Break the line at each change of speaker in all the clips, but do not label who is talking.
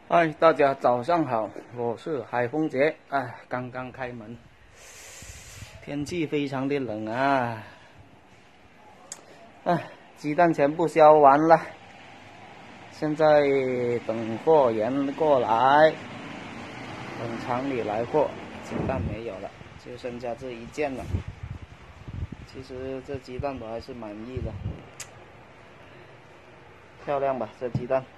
嗨，大家早上好，我是海峰杰。刚刚开门，天气非常的冷啊。鸡蛋全部销完了，现在等货员过来，等厂里来货。鸡蛋没有了，就剩下这一件了。其实这鸡蛋我还是满意的，漂亮吧？这鸡蛋。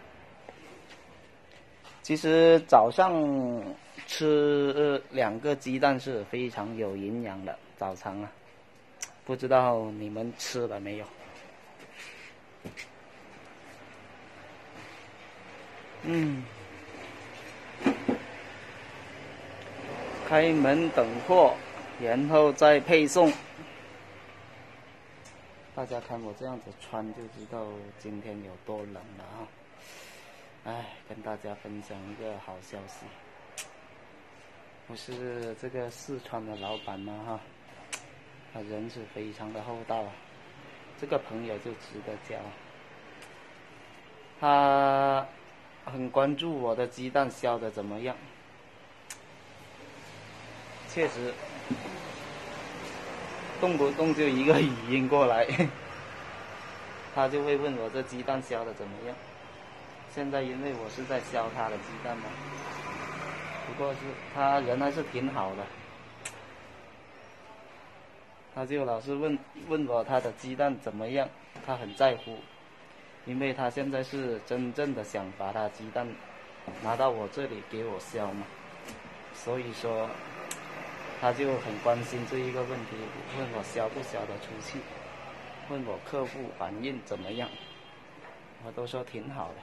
其实早上吃2个鸡蛋是非常有营养的早餐啊，不知道你们吃了没有？开门等货，然后再配送。大家看我这样子穿就知道今天有多冷了啊！跟大家分享一个好消息，我是这个四川的老板嘛他人是非常的厚道啊，这个朋友就值得交。他很关注我的鸡蛋销的怎么样，确实动不动就一个语音过来，他就会问我这鸡蛋销的怎么样。现在因为我是在销他的鸡蛋嘛，不过是他人还是挺好的，他就老是问我他的鸡蛋怎么样，他很在乎，因为他现在是真正的想把他鸡蛋拿到我这里给我销嘛，所以说他就很关心这一个问题，问我销不销得出去，问我客户反应怎么样，我都说挺好的。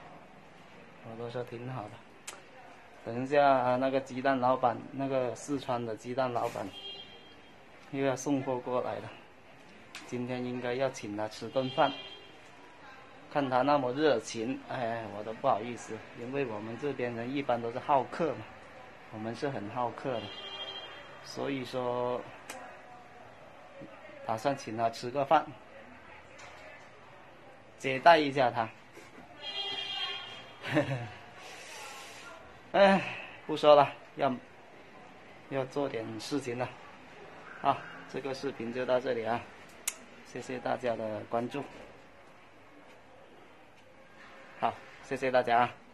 等一下那个鸡蛋老板，那个四川的鸡蛋老板又要送货过来了，今天应该要请他吃顿饭。看他那么热情，我都不好意思，因为我们这边人一般都是好客嘛，我们是很好客的，所以说打算请他吃个饭，接待一下他。不说了，要做点事情了。好，这个视频就到这里啊，谢谢大家的关注。好，谢谢大家啊。